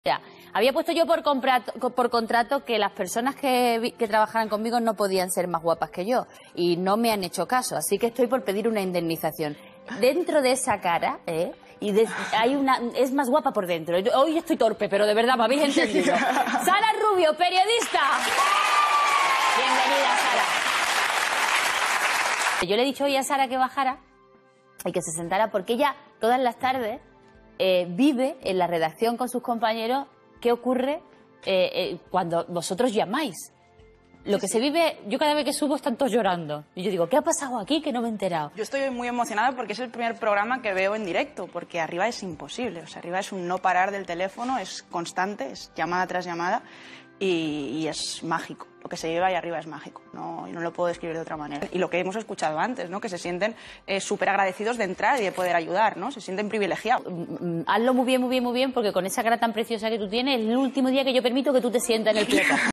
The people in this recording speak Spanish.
Mira, había puesto yo por contrato que las personas que trabajaran conmigo no podían ser más guapas que yo y no me han hecho caso, así que estoy por pedir una indemnización. Dentro de esa cara, es más guapa por dentro. Hoy estoy torpe, pero de verdad me habéis entendido. Sara Rubio, periodista. Bienvenida, Sara. Yo le he dicho hoy a Sara que bajara y que se sentara porque ella todas las tardes vive en la redacción con sus compañeros qué ocurre cuando vosotros llamáis. Lo que se vive, yo cada vez que subo están todos llorando. Y yo digo, ¿qué ha pasado aquí que no me he enterado? Yo estoy muy emocionada porque es el primer programa que veo en directo, porque arriba es imposible. O sea, arriba es un no parar del teléfono, es constante, es llamada tras llamada y es mágico. Lo que se lleva ahí arriba es mágico, no lo puedo describir de otra manera. Y lo que hemos escuchado antes, ¿no? Que se sienten súper agradecidos de entrar y de poder ayudar, ¿no? Se sienten privilegiados. Hazlo muy bien, muy bien, muy bien, porque con esa cara tan preciosa que tú tienes, es el último día que yo permito que tú te sientas en el plato.